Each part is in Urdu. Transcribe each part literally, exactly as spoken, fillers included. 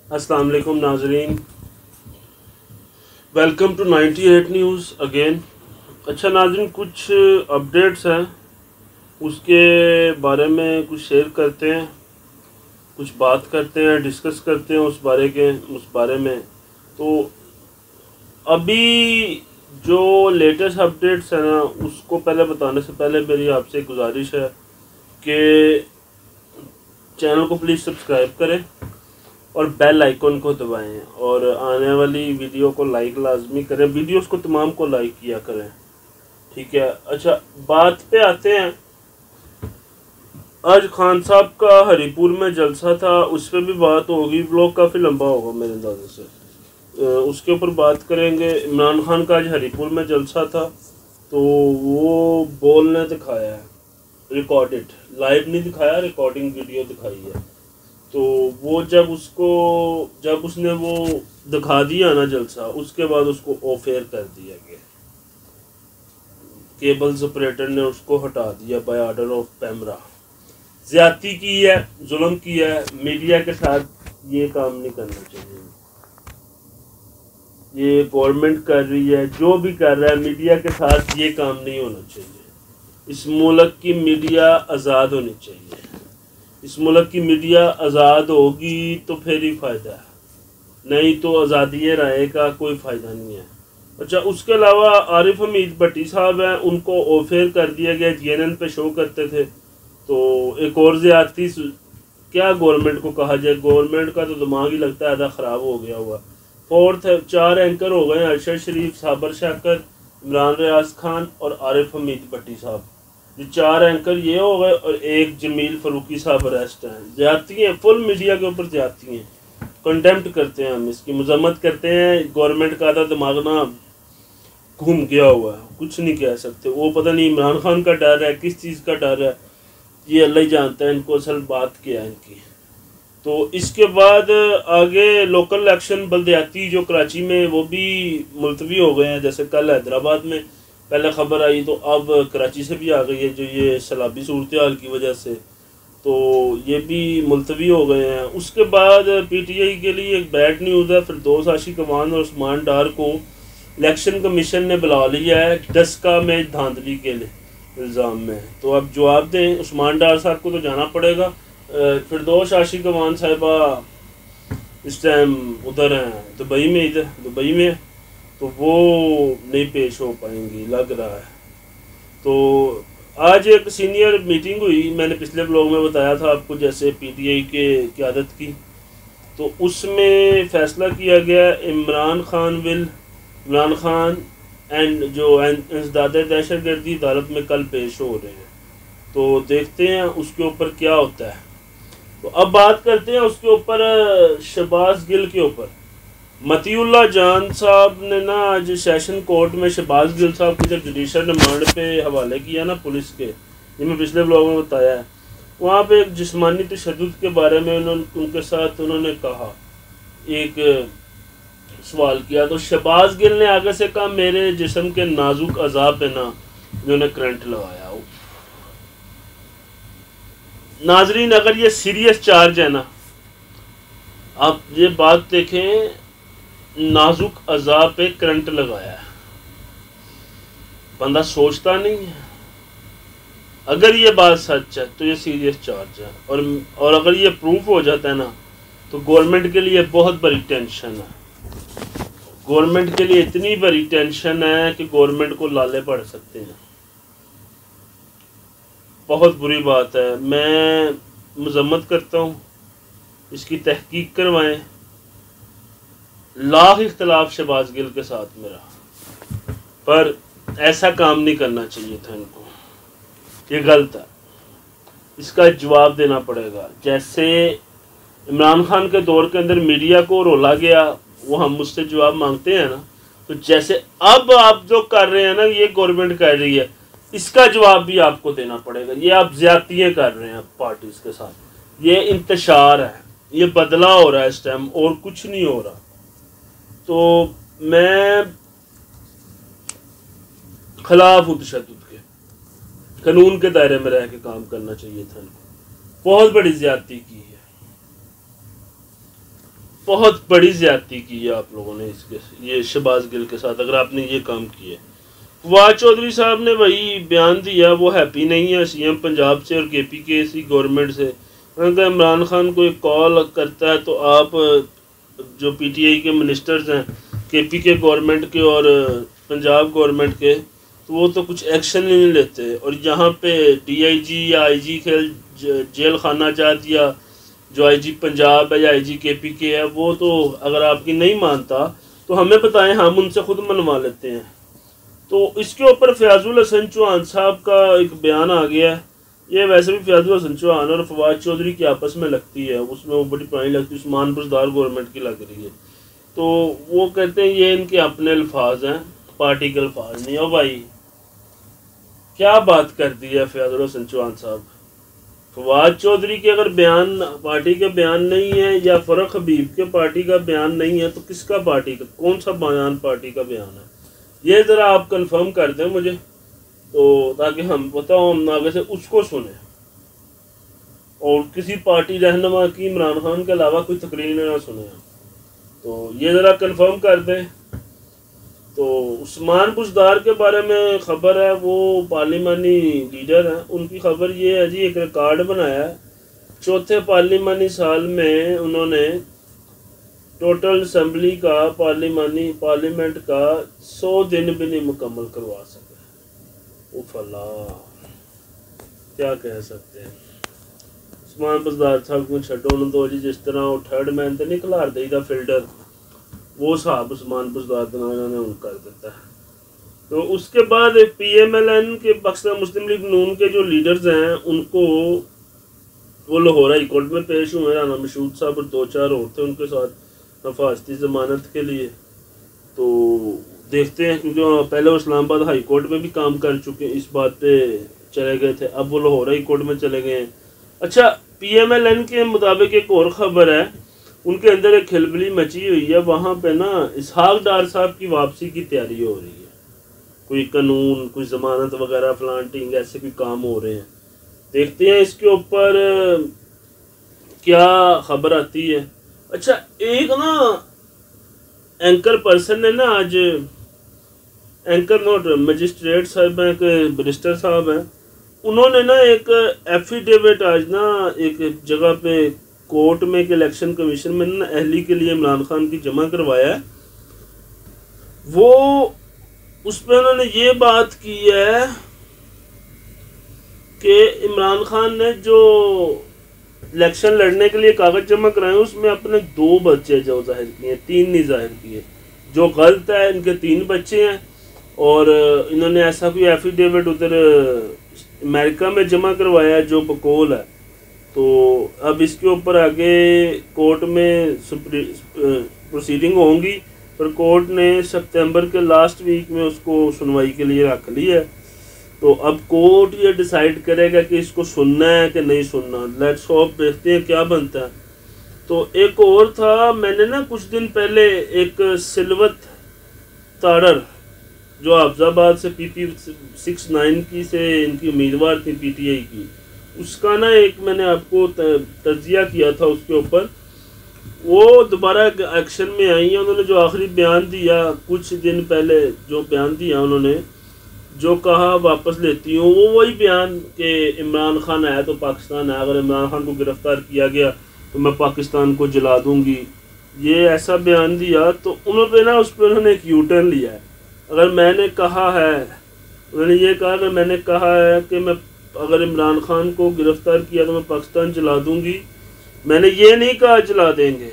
अस्सलाम वालेकुम नाजरीन, welcome to ninety eight news again. अच्छा नाजरीन, कुछ अपडेट्स हैं, उसके बारे में कुछ शेयर करते हैं, कुछ बात करते हैं, डिस्कस करते हैं उस बारे के उस बारे में। तो अभी जो लेटेस्ट अपडेट्स हैं ना, उसको पहले बताने से पहले मेरी आपसे गुजारिश है कि चैनल को प्लीज़ सब्सक्राइब करें और बेल आइकन को दबाएं और आने वाली वीडियो को लाइक लाजमी करें, वीडियोस को तमाम को लाइक किया करें, ठीक है। अच्छा, बात पे आते हैं। आज खान साहब का हरिपुर में जलसा था, उस पर भी बात होगी। व्लॉग काफ़ी लंबा होगा मेरे अंदाजे से, उसके ऊपर बात करेंगे। इमरान खान का आज हरिपुर में जलसा था, तो वो बोलने दिखाया है, रिकॉर्डेड, लाइव नहीं दिखाया, रिकॉर्डिंग वीडियो दिखाई है। तो वो जब उसको जब उसने वो दिखा दिया ना जलसा, उसके बाद उसको ऑफ एयर कर दिया गया, केबल्स ऑपरेटर ने उसको हटा दिया बाय ऑर्डर ऑफ पैमरा। ज्यादती की है, जुल्म किया है, मीडिया के साथ ये काम नहीं करना चाहिए। ये गवर्नमेंट कर रही है, जो भी कर रहा है, मीडिया के साथ ये काम नहीं होना चाहिए। इस मुल्क की मीडिया आज़ाद होनी चाहिए। इस मुल्क की मीडिया आज़ाद होगी तो फिर ही फ़ायदा है, नहीं तो आज़ादी राय का कोई फ़ायदा नहीं है। अच्छा, उसके अलावा आरिफ हमीद भट्टी साहब हैं, उनको ऑफ एयर कर दिया गया। जी एन एन पे शो करते थे, तो एक और ज़्यादती। क्या गवर्नमेंट को कहा जाए, गवर्नमेंट का तो दिमाग ही लगता है आधा ख़राब हो गया हुआ। फोर्थ चार एंकर हो गए, अरशद शरीफ, साबर शाकर, इमरान रियाज खान और आरिफ हमीद भट्टी साहब। ये चार एंकर ये हो गए और एक जमील फरूकी साहब अरेस्ट हैं। ज्यादती हैं, फुल मीडिया के ऊपर ज्यादती हैं। कंटेम्प्ट करते हैं हम, इसकी मजम्मत करते हैं। गवर्नमेंट का आधा दिमाग ना घूम गया हुआ है, कुछ नहीं कह सकते। वो पता नहीं इमरान खान का डर है, किस चीज़ का डर है, ये अल्लाह ही जानता है इनको असल बात क्या है इनकी। तो इसके बाद आगे लोकल इलेक्शन बल्दियाती जो कराची में, वो भी मुलतवी हो गए हैं। जैसे कल हैदराबाद में पहले ख़बर आई, तो अब कराची से भी आ गई है, जो ये सैलाबी सूरत हाल की वजह से, तो ये भी मुलतवी हो गए हैं। उसके बाद पी टी आई के लिए एक बैड न्यूज़ है। फिरदौस आशिक अवान और उस्मान डार को इलेक्शन कमीशन ने बुला लिया है डस्का में धांधली के लिए इल्ज़ाम में। तो अब जवाब दें, उस्मान डार साहब को तो जाना पड़ेगा। फिरदौस आशिक अवान साहिबा इस टाइम उधर हैं, दुबई में, इधर दुबई में, तो वो नहीं पेश हो पाएंगी लग रहा है। तो आज एक सीनियर मीटिंग हुई, मैंने पिछले ब्लॉग में बताया था आपको, जैसे पीटीआई के क़यादत की। तो उसमें फ़ैसला किया गया इमरान खान विल इमरान खान एंड जो इंसदाद दहशत गर्दी अदालत में कल पेश हो रहे हैं। तो देखते हैं उसके ऊपर क्या होता है। तो अब बात करते हैं उसके ऊपर, शहबाज गिल के ऊपर। मतीउल्लाह जान साहब ने ना आज सेशन कोर्ट में शहबाज गिल साहब की जब जुडिशल रिमांड पे हवाले किया ना पुलिस के, ये मैं पिछले ब्लॉग में बताया है, वहाँ पे एक जिस्मानी तशद्दुद के बारे में उन्होंने उनके साथ उन्होंने कहा, एक सवाल किया। तो शहबाज गिल ने आगे से कहा, मेरे जिस्म के नाजुक अज़ा पे ना इन्होंने करंट लगाया। नाजरीन, अगर ये सीरियस चार्ज है ना, आप ये बात देखें, नाजुक अज़ा पे करंट लगाया है, बंदा सोचता नहीं है। अगर ये बात सच है तो ये सीरियस चार्ज है, और और अगर ये प्रूफ हो जाता है ना, तो गवर्नमेंट के लिए बहुत बड़ी टेंशन है। गवर्नमेंट के लिए इतनी बड़ी टेंशन है कि गवर्नमेंट को लाले पड़ सकते हैं। बहुत बुरी बात है। मैं मजम्मत करता हूँ, इसकी तहकीक करवाएं। लाख इख्तलाफ शहबाज गिल के साथ मेरा, पर ऐसा काम नहीं करना चाहिए था इनको, ये गलत है, इसका जवाब देना पड़ेगा। जैसे इमरान खान के दौर के अंदर मीडिया को रोला गया, वो हम मुझसे जवाब मांगते हैं ना, तो जैसे अब आप जो कर रहे हैं ना, ये गवर्नमेंट कर रही है, इसका जवाब भी आपको देना पड़ेगा। ये आप ज्यादतियाँ कर रहे हैं पार्टीज के साथ, ये इंतशार है, ये बदला हो रहा है इस टाइम, और कुछ नहीं हो रहा। तो मैं खिलाफ हूँ तशद्दुद के, कानून के दायरे में रह के काम करना चाहिए था इनको। बहुत बड़ी ज्यादती की है। بہت بڑی زیادتی کی ہے آپ لوگوں نے اس کے یہ شہباز گل کے ساتھ، اگر آپ نے یہ کام کیا ہے۔ فواد چودھری صاحب نے وہی بیان دیا، وہ ہیپی نہیں ہے سی ایم پنجاب سے اور کے پی کے سی گورنمنٹ سے۔ اگر عمران خان کو ایک کال کرتا ہے تو آپ جو پی ٹی آئی کے منسٹرز ہیں کے پی کے گورنمنٹ کے اور پنجاب گورنمنٹ کے، تو وہ تو کچھ ایکشن نہیں لیتے، اور یہاں پہ ڈی آئی جی یا آئی جی کھیل جیل خانہ جات یا جو آئی جی پنجاب ہے یا آئی جی کے پی کے ہے، وہ تو اگر آپ کی نہیں مانتا تو ہمیں بتائیں، ہم ان سے خود منوا لیتے ہیں۔ تو اس کے اوپر فیاض الحسن چوہان صاحب کا ایک بیان آ گیا ہے۔ یہ ویسے بھی فیاض الحسن چوہان اور فواد چودھری کی آپس میں لگتی ہے، اس میں وہ بڑی پرانی لگتی ہے، عثمان بزدار گورنمنٹ کی لگ رہی ہے۔ تو وہ کہتے ہیں یہ ان کے اپنے الفاظ ہیں، پارٹی کے الفاظ نہیں۔ ہو بھائی کیا بات کر دی ہے فیاض الحسن چوہان صاحب؟ فواد چودھری کے اگر بیان پارٹی کے بیان نہیں ہے، یا فرق حبیب کے پارٹی کا بیان نہیں ہے، تو کس کا پارٹی کا، کون سا بیان پارٹی کا بیان ہے؟ یہ ذرا آپ کنفرم کر دیں مجھے، تو تاکہ ہم پتہ ہو، ہم آگے سے اس کو سنیں اور کسی پارٹی رہنما کی عمران خان کے علاوہ کوئی تقریر نہ سنیں۔ تو یہ ذرا کنفرم کر دیں۔ تو عثمان بزدار کے بارے میں خبر ہے، وہ پارلیمانی لیڈر ہیں، ان کی خبر یہ ہے جی، ایک ریکارڈ بنایا ہے، چوتھے پارلیمانی سال میں انہوں نے ٹوٹل اسمبلی کا پارلیمانی پارلیمنٹ کا سو دن بھی نہیں مکمل کروا سکے۔ اوف اللہ، کیا کہہ سکتے ہیں۔ عثمان بزدار صاحب کو چھڈو نہ دو جی، جس طرح وہ تھرڈ مین تے نہیں کھلار دئی دا فیلڈر، وہ صاحب عثمان بزدار انہوں نے ان کر دیتا ہے۔ تو اس کے بعد پی ایم ایل این کے پاکستان مسلم لیگ نون کے جو لیڈرز ہیں، ان کو وہ لاہور ہائی کورٹ میں پیش ہوئے، رانا مشہود صاحب اور دو چار اور تھے ان کے ساتھ حفاظتی ضمانت کے لیے۔ تو دیکھتے ہیں، کیونکہ پہلے وہ اسلام آباد ہائی کورٹ میں بھی کام کر چکے، اس بات پہ چلے گئے تھے، اب وہ لاہور ہائی کورٹ میں چلے گئے ہیں۔ اچھا، پی ایم ایل این کے مطابق ایک اور خبر ہے، ان کے اندر ایک کھلبلی مچی ہوئی ہے، وہاں پہ نا اسحاق ڈار صاحب کی واپسی کی تیاری ہو رہی ہے، کوئی قانون، کوئی ضمانت وغیرہ فلانٹنگ ایسے بھی کام ہو رہے ہیں۔ دیکھتے ہیں اس کے اوپر کیا خبر آتی ہے۔ اچھا، ایک نا اینکر پرسن نے نا آج، اینکر نوٹ مجسٹریٹ صاحب ہیں کہ برسٹر صاحب ہیں، انہوں نے نا ایک ایفیڈیوٹ آج نا ایک جگہ پہ کورٹ میں ایک الیکشن کمیشن میں نا اہلی کے لیے عمران خان کی جمع کروایا ہے۔ وہ اس پہ انہوں نے یہ بات کی ہے کہ عمران خان نے جو الیکشن لڑنے کے لیے کاغذ جمع کرائے، اس میں اپنے دو بچے جو ظاہر کیے، تین نہیں ظاہر کیے، جو غلط ہے۔ ان کے تین بچے ہیں، اور انہوں نے ایسا کوئی ایفیڈیوٹ ادھر امریکہ میں جمع کروایا جو بقول ہے۔ تو اب اس کے اوپر آگے کورٹ میں پروسیڈنگ ہوں گی، پر کورٹ نے سپتمبر کے لاسٹ ویک میں اس کو سنوائی کے لیے رکھ لی ہے۔ تو اب کورٹ یہ ڈیسائیڈ کرے گا کہ اس کو سننا ہے کہ نہیں سننا۔ لیٹس ہوپ، دیکھتے ہیں کیا بنتا ہے۔ تو ایک اور تھا، میں نے نا کچھ دن پہلے ایک سلوت تارڑ جو حافظ آباد سے پی پی سکس نائن کی سے ان کی امیدوار تھی پی ٹی آئی کی، اس کا نا ایک میں نے آپ کو تجزیہ کیا تھا اس کے اوپر۔ وہ دوبارہ ایکشن میں آئی ہیں، انہوں نے جو آخری بیان دیا کچھ دن پہلے، جو بیان دیا انہوں نے، جو کہا واپس لیتی ہوں، وہ وہی بیان کہ عمران خان آیا تو پاکستان آیا، اگر عمران خان کو گرفتار کیا گیا تو میں پاکستان کو جلا دوں گی، یہ ایسا بیان دیا۔ تو انہوں نے نا اس پہ انہوں نے ایک یو ٹرن لیا ہے۔ اگر میں نے کہا ہے، انہوں نے یہ کہا کہ میں نے کہا ہے کہ میں اگر عمران خان کو گرفتار کیا تو میں پاکستان جلا دوں گی، میں نے یہ نہیں کہا جلا دیں گے۔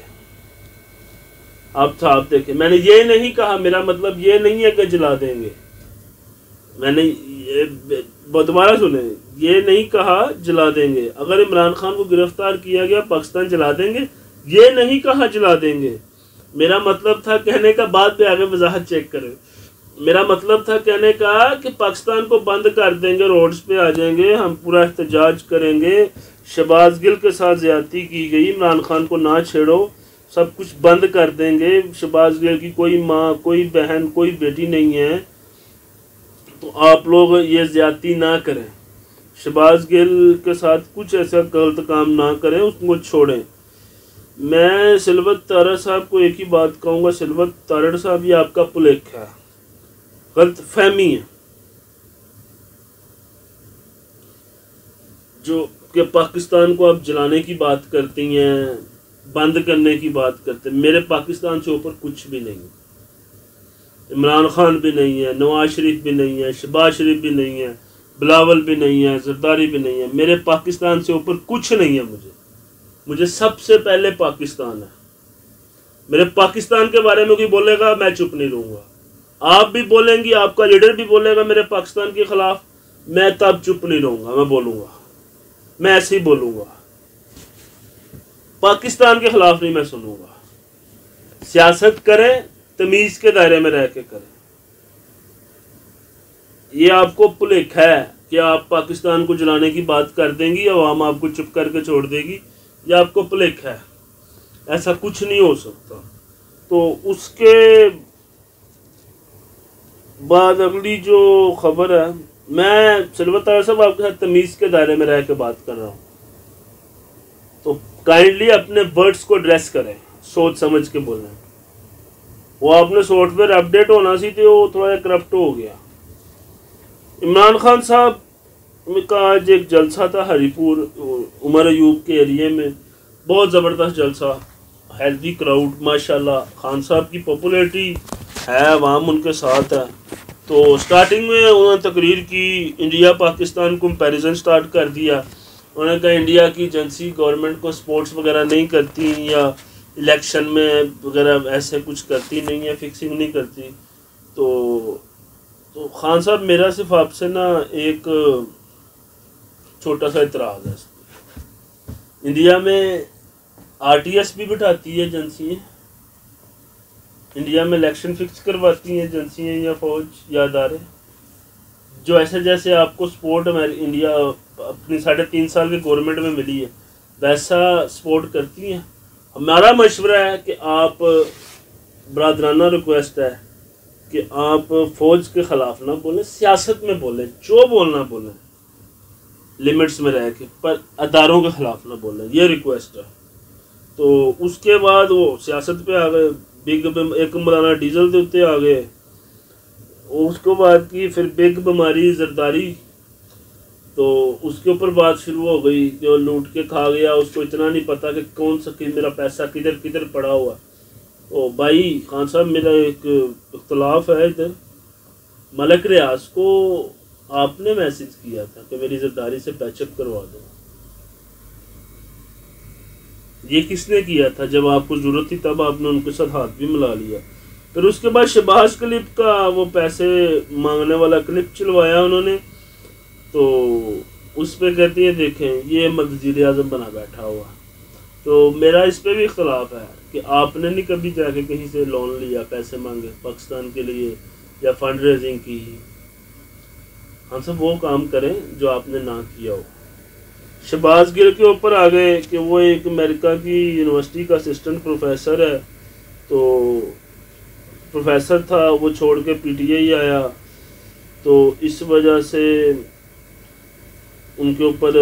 آپ صاحب دیکھیں، میں نے یہ نہیں کہا، میرا مطلب یہ نہیں ہے کہ جلا دیں گے، میں نے دوبارہ سنیں، یہ نہیں کہا جلا دیں گے۔ اگر عمران خان کو گرفتار کیا گیا پاکستان جلا دیں گے، یہ نہیں کہا جلا دیں گے۔ میرا مطلب تھا کہنے کا، بعد پہ آگے وضاحت چیک کریں، میرا مطلب تھا کہنے کا کہ پاکستان کو بند کر دیں گے، روڈز پہ آ جائیں گے، ہم پورا احتجاج کریں گے، شہباز گل کے ساتھ زیادتی کی گئی، عمران خان کو نہ چھیڑو، سب کچھ بند کر دیں گے، شہباز گل کی کوئی ماں، کوئی بہن، کوئی بیٹی نہیں ہے، تو آپ لوگ یہ زیادتی نہ کریں، شہباز گل کے ساتھ کچھ ایسا غلط کام نہ کریں، اس کو چھوڑیں۔ میں سلوت تارڑ صاحب کو ایک ہی بات کہوں گا، سلوت تارڑ صاحب یہ آپ کا پلیک ہے، غلط فہمی ہے جو کہ پاکستان کو آپ جلانے کی بات کرتی ہیں، بند کرنے کی بات کرتے ہیں۔ میرے پاکستان سے اوپر کچھ بھی نہیں ہے، عمران خان بھی نہیں ہے، نواز شریف بھی نہیں ہے، شہباز شریف بھی نہیں ہے، بلاول بھی نہیں ہے، زرداری بھی نہیں ہے۔ میرے پاکستان سے اوپر کچھ نہیں ہے، مجھے مجھے سب سے پہلے پاکستان ہے۔ میرے پاکستان کے بارے میں کوئی بولے گا میں چپ نہیں رہوں گا، آپ بھی بولیں گی، آپ کا لیڈر بھی بولے گا میرے پاکستان کے خلاف، میں تب چپ نہیں رہوں گا، میں بولوں گا، میں ایسے ہی بولوں گا، پاکستان کے خلاف نہیں میں سنوں گا۔ سیاست کریں تمیز کے دائرے میں رہ کے کریں۔ یہ آپ کو پلیک ہے کہ آپ پاکستان کو جلانے کی بات کر دیں گی، عوام آپ کو چپ کر کے چھوڑ دے گی، یہ آپ کو پلیک ہے، ایسا کچھ نہیں ہو سکتا۔ تو اس کے بعد اگلی جو خبر ہے، میں سلوت تارڑ صاحب آپ کے ساتھ تمیز کے دائرے میں رہ کے بات کر رہا ہوں، تو کائنڈلی اپنے ورڈز کو ڈریس کریں، سوچ سمجھ کے بولیں۔ وہ آپ نے سافٹ ویئر اپڈیٹ ہونا سی تھی، وہ تھوڑا کرپٹ ہو گیا۔ عمران خان صاحب کا آج ایک جلسہ تھا ہری پور عمر ایوب کے ایریے میں، بہت زبردست جلسہ، ہیلدی کراؤڈ، ماشاءاللہ خان صاحب کی پاپولیرٹی ہے، عوام ان کے ساتھ ہے۔ تو سٹارٹنگ میں انہوں نے تقریر کی، انڈیا پاکستان کمپیریزن سٹارٹ کر دیا۔ انہوں نے کہا انڈیا کی ایجنسی گورنمنٹ کو سپورٹس وغیرہ نہیں کرتی، یا الیکشن میں وغیرہ ایسے کچھ کرتی نہیں ہے، فکسنگ نہیں کرتی۔ تو تو خان صاحب میرا صرف آپ سے نا ایک چھوٹا سا اعتراض ہے، انڈیا میں آر ٹی ایس بھی بٹھاتی ہے ایجنسی، انڈیا میں الیکشن فکس کرواتی ہیں ایجنسیاں یا فوج یا ادارے، جو ایسے جیسے آپ کو سپورٹ انڈیا اپنی ساڑھے تین سال کی گورنمنٹ میں ملی ہے ویسا سپورٹ کرتی ہیں۔ ہمارا مشورہ ہے کہ آپ، برادرانہ ریکویسٹ ہے کہ آپ فوج کے خلاف نہ بولیں، سیاست میں بولیں، جو بولنا بولیں لمٹس میں رہ کے، پر اداروں کے خلاف نہ بولیں، یہ ریکویسٹ ہے۔ تو اس کے بعد وہ سیاست پہ آ گئے، بگ ایک مولانا ڈیزل کے اتنے آ گئے، اس کو بعد کی پھر بگ بیماری زرداری، تو اس کے اوپر بات شروع ہو گئی کہ وہ لوٹ کے کھا گیا، اس کو اتنا نہیں پتا کہ کون سا میرا پیسہ کدھر کدھر پڑا ہوا۔ او بھائی خان صاحب، میرا ایک اختلاف ہے ادھر، ملک ریاض کو آپ نے میسج کیا تھا کہ میری زرداری سے پیچ اپ کروا دو، یہ کس نے کیا تھا؟ جب آپ کو ضرورت تھی تب آپ نے ان کے ساتھ ہاتھ بھی ملا لیا۔ پھر اس کے بعد شہباز کلپ کا وہ پیسے مانگنے والا کلپ چلوایا انہوں نے، تو اس پہ کہتی ہیں دیکھیں یہ وزیر اعظم بنا بیٹھا ہوا۔ تو میرا اس پہ بھی اختلاف ہے کہ آپ نے نہیں کبھی جا کے کہیں سے لون لیا، پیسے مانگے پاکستان کے لیے یا فنڈ ریزنگ کی، ہم سب وہ کام کریں جو آپ نے نہ کیا ہو۔ شہباز گل کے اوپر آ گئے کہ وہ ایک امریکہ کی یونیورسٹی کا اسسٹنٹ پروفیسر ہے، تو پروفیسر تھا وہ چھوڑ کے پی ٹی آئی آیا، تو اس وجہ سے ان کے اوپر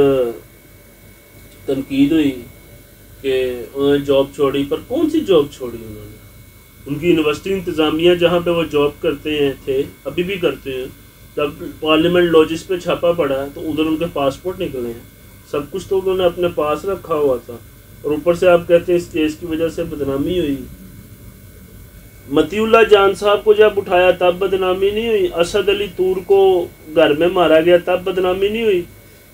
تنقید ہوئی کہ انہوں نے جاب چھوڑی۔ پر کون سی جاب چھوڑی انہوں نے؟ ان کی یونیورسٹی انتظامیہ جہاں پہ وہ جاب کرتے ہیں تھے، ابھی بھی کرتے ہیں، جب پارلیمنٹ لاجس پہ چھاپا پڑا تو ادھر ان کے پاسپورٹ نکلے ہیں، سب کچھ تو انہوں نے اپنے پاس رکھا ہوا تھا، اور اوپر سے آپ کہتے ہیں اس کیس کی وجہ سے بدنامی ہوئی۔ متی اللہ جان صاحب کو جب اٹھایا تب بدنامی نہیں ہوئی، اسد علی طور کو گھر میں مارا گیا تب بدنامی نہیں ہوئی،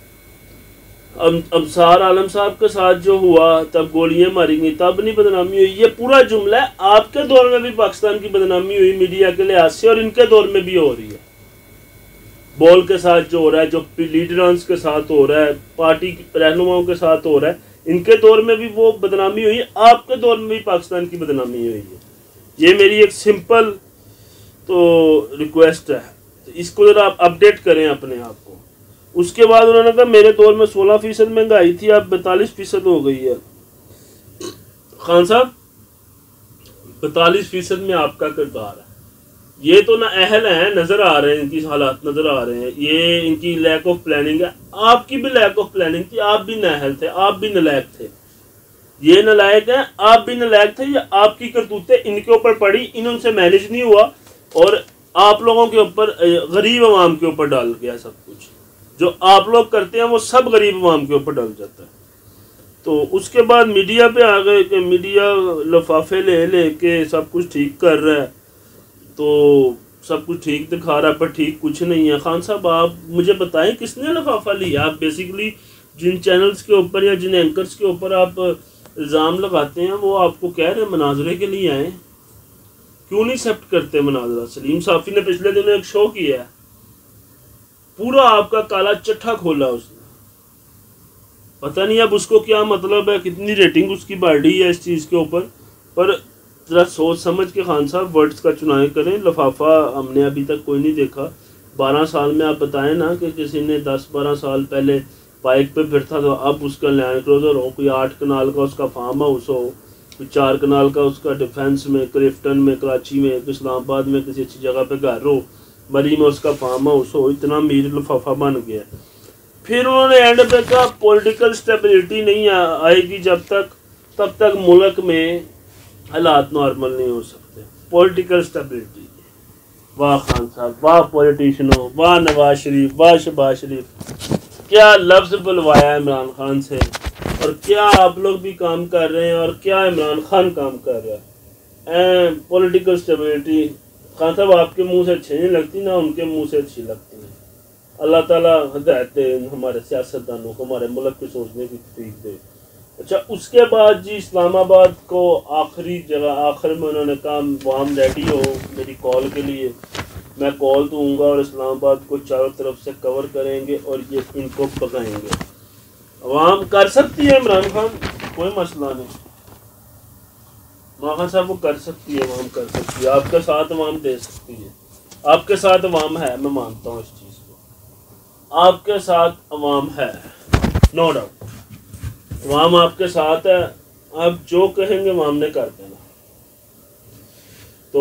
ابصار عالم صاحب کے ساتھ جو ہوا تب گولیاں ماری گئی تب نہیں بدنامی ہوئی۔ یہ پورا جملہ ہے، آپ کے دور میں بھی پاکستان کی بدنامی ہوئی میڈیا کے لحاظ سے، اور ان کے دور میں بھی ہو رہی ہے۔ بول کے ساتھ جو ہو رہا ہے، جو لیڈرانس کے ساتھ ہو رہا ہے، پارٹی رہنماؤں کے ساتھ ہو رہا ہے، ان کے دور میں بھی وہ بدنامی ہوئی، آپ کے دور میں بھی پاکستان کی بدنامی ہوئی ہے۔ یہ میری ایک سمپل تو ریکویسٹ ہے، اس کو ذرا آپ اپڈیٹ کریں اپنے آپ کو۔ اس کے بعد انہوں نے کہا میرے دور میں سولہ فیصد مہنگائی تھی، اب بتالیس فیصد ہو گئی ہے۔ خان صاحب، بتالیس فیصد میں آپ کا کردار ہے، یہ تو نہ اہل ہیں، نظر آ رہے ہیں، ان کی حالات نظر آ رہے ہیں، یہ ان کی لیک آف پلاننگ ہے، آپ کی بھی لیک آف پلاننگ تھی، آپ بھی نااہل تھے، آپ بھی نالائق تھے۔ یہ نالائق ہیں، آپ بھی نالائق تھے، یہ آپ کی کرتوتیں ان کے اوپر پڑی، ان سے مینیج نہیں ہوا اور آپ لوگوں کے اوپر، غریب عوام کے اوپر ڈال گیا سب کچھ، جو آپ لوگ کرتے ہیں وہ سب غریب عوام کے اوپر ڈال جاتا ہے۔ تو اس کے بعد میڈیا پہ آ گئے کہ میڈیا لفافے لے لے کے سب کچھ ٹھیک کر رہا ہے، تو سب کچھ ٹھیک دکھا رہا ہے پر ٹھیک کچھ نہیں ہے۔ خان صاحب آپ مجھے بتائیں کس نے لفافہ لیا؟ آپ بیسیکلی جن چینلز کے اوپر یا جن اینکرز کے اوپر آپ الزام لگاتے ہیں وہ آپ کو کہہ رہے ہیں مناظرے کے لیے آئیں، کیوں نہیں ایکسیپٹ کرتے مناظرہ؟ سلیم صافی نے پچھلے دنوں ایک شو کیا ہے، پورا آپ کا کالا چٹھا کھولا اس نے، پتہ نہیں اب اس کو کیا مطلب ہے، کتنی ریٹنگ اس کی بڑھی ہے اس چیز کے اوپر، پر ذرا سوچ سمجھ کے خان صاحب ورڈز کا چنائیں کریں۔ لفافہ ہم نے ابھی تک کوئی نہیں دیکھا، بارہ سال میں آپ بتائیں نا کہ کسی نے دس بارہ سال پہلے بائک پہ پھرتا تو اب اس کا لینڈ کروزر ہو، کوئی آٹھ کنال کا اس کا فارم ہاؤس ہو، کوئی چار کنال کا اس کا ڈیفینس میں، کلفٹن میں، کراچی میں، اسلام آباد میں کسی اچھی جگہ پہ گھر ہو، بری میں اس کا فارم ہاؤس ہو، اتنا امیر لفافہ بن گیا۔ پھر انہوں نے اینڈ پہ کہا پولیٹیکل اسٹیبلٹی نہیں آئے گی جب تک، تب تک ملک میں حالات نارمل نہیں ہو سکتے۔ پولیٹیکل اسٹیبلٹی، واہ خان صاحب، واہ پولیٹیشنوں، واہ نواز شریف، واہ شہباز شریف، کیا لفظ بلوایا عمران خان سے، اور کیا آپ لوگ بھی کام کر رہے ہیں اور کیا عمران خان کام کر رہا ہے۔ پولیٹیکل اسٹیبلٹی خان صاحب آپ کے منہ سے اچھی نہیں لگتی، نہ ان کے منہ سے اچھی لگتی ہے۔ اللہ تعالیٰ ہدایت دے ہمارے سیاستدانوں کو، ہمارے ملک پہ سوچنے کی توفیق دے۔ اچھا اس کے بعد جی اسلام آباد کو آخری جگہ، آخر میں انہوں نے کہا عوام ریڈی ہو میری کال کے لیے، میں کال دوں گا اور اسلام آباد کو چاروں طرف سے کور کریں گے اور یہ ان کو پکائیں گے۔ عوام کر سکتی ہے عمران خان، کوئی مسئلہ نہیں، عمران خان صاحب وہ کر سکتی ہے، عوام کر سکتی ہے، آپ کے ساتھ عوام دے سکتی ہے، آپ کے ساتھ عوام ہے، میں مانتا ہوں اس چیز کو، آپ کے ساتھ عوام ہے، نو ڈاؤٹ، عوام آپ کے ساتھ ہے، آپ جو کہیں گے عوام نے کر دینا۔ تو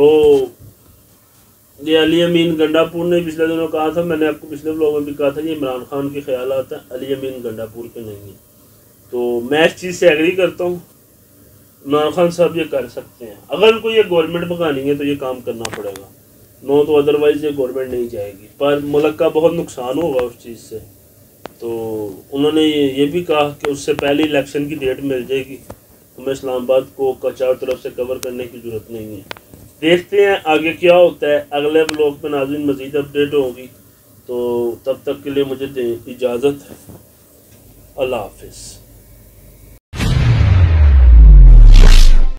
یہ علی امین گنڈا پور نے پچھلے دنوں کہا تھا، میں نے آپ کو پچھلے بلاگ میں بھی کہا تھا، یہ عمران خان کے خیالات ہیں، علی امین گنڈا پور کے نہیں ہیں۔ تو میں اس چیز سے ایگری کرتا ہوں، عمران خان صاحب یہ کر سکتے ہیں، اگر ان کو یہ گورنمنٹ بکانی ہے تو یہ کام کرنا پڑے گا، نو تو ادروائز یہ گورنمنٹ نہیں جائے گی، پر ملک کا بہت نقصان ہوگا اس چیز سے۔ تو انہوں نے یہ بھی کہا کہ اس سے پہلے الیکشن کی ڈیٹ مل جائے گی، ہمیں اسلام آباد کو چاروں طرف سے کور کرنے کی ضرورت نہیں ہے۔ دیکھتے ہیں آگے کیا ہوتا ہے، اگلے بلاگ پہ ناظرین مزید اپڈیٹ ہوگی، تو تب تک کے لیے مجھے دیں اجازت، اللہ حافظ۔